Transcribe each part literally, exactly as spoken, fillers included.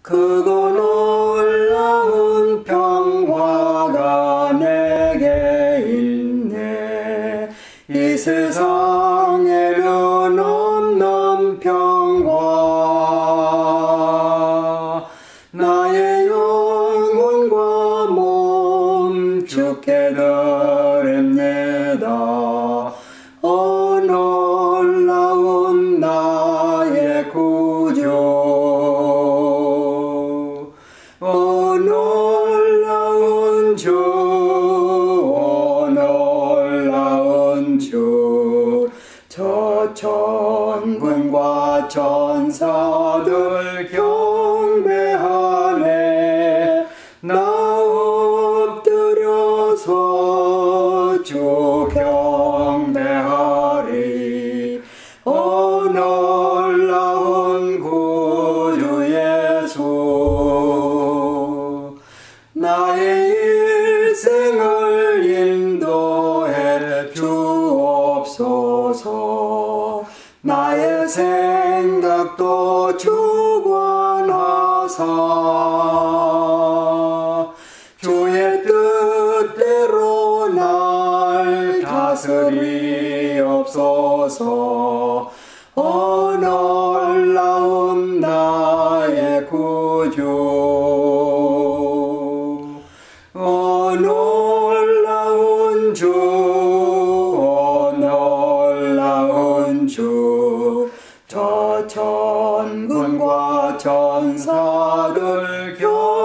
크고 놀라운 평화가 내게 있네. 이 세상에는 없는 평화. 나의 영혼과 몸 주께 드립니다. 오 놀라운 나의 구주, 오 놀라운 주, 오 놀라운 주. 저 천군과 천사들 경배하네. 나 엎드려서 주 경배하리. 오 놀라운 구주 예수, 나의 일생을 인도해 주옵소서. 나의 생각도 주관하사 주의 뜻대로 날 다스리옵소서. 오 놀라운 나의 구주, 오 놀라운 주, 오 놀라운 주. 저 천군과 천사들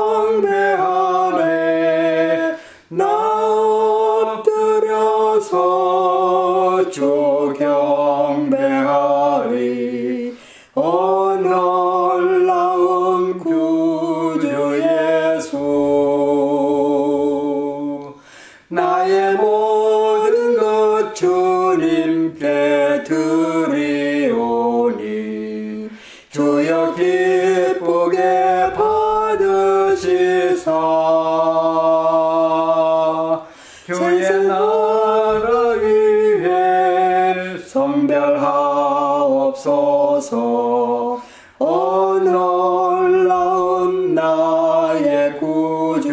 경배하네. 나 엎드려서 주 경배하리. 오 놀라운 구주 예수, 나의 모든 것 주님께 드리오니 주여 기쁘게 받으시사. 주의 나라 위해 성별하옵소서. 오 놀라운 나의 구주,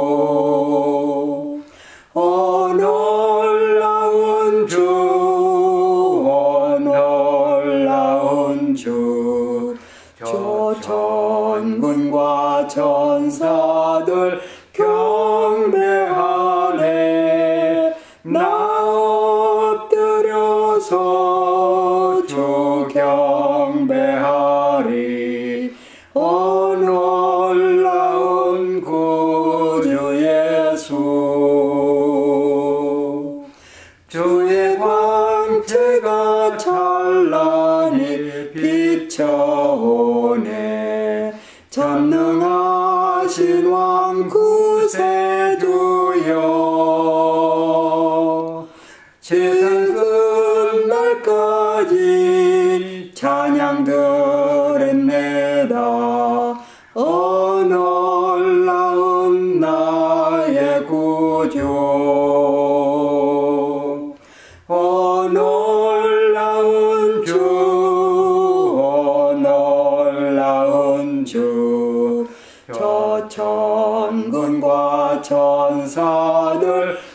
오 놀라운 주, 오 놀라운 주. 저 천군과 천사들 경배하네. 나 엎드려서 주 경배하리. 오 놀라운 구주 예수, 주의 광채가 찬란히 비춰오네. 전능하신 왕 구세주여, 세상 끝날까지 찬양 드립니다. 오 놀라운 나의 구주, 오 놀라운 주, 오 놀라운 주. 저 천군과 천사들